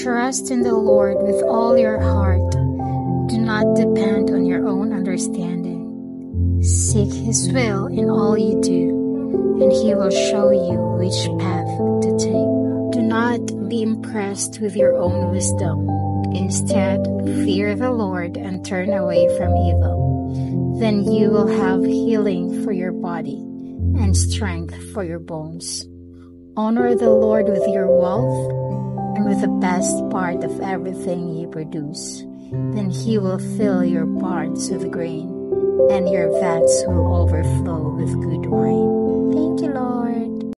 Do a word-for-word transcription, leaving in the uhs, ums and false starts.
Trust in the Lord with all your heart. Do not depend on your own understanding. Seek His will in all you do, and He will show you which path to take. Do not be impressed with your own wisdom. Instead, fear the Lord and turn away from evil. Then you will have healing for your body and strength for your bones. Honor the Lord with your wealth and with the best part of everything you produce. Then He will fill your barns with grain, and your vats will overflow with good wine. Thank you, Lord.